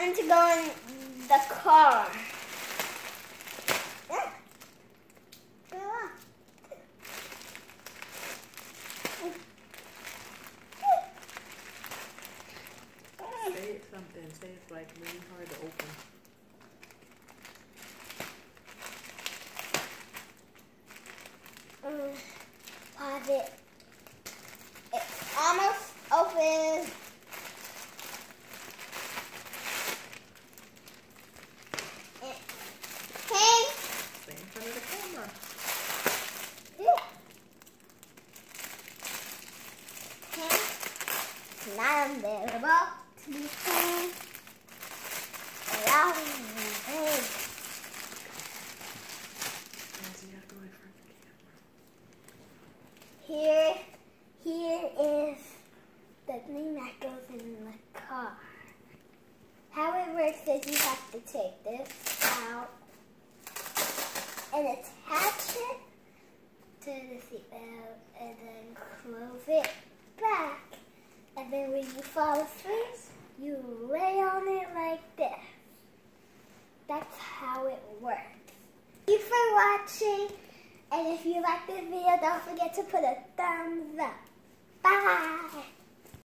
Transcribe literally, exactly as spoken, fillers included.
them to go in the car. Say it something. Say it's like really hard to open. Mm, pause it. It's almost open. Hey. Stay in front of the camera. Yeah. Okay. It's not available to be seen. Allow me. Here, here is the thing that goes in the car. How it works is you have to take this out and attach it to the seatbelt and then close it back. And then when you fall asleep, you lay on it like this. That's how it works. Thank you for watching. And if you like this video, don't forget to put a thumbs up. Bye!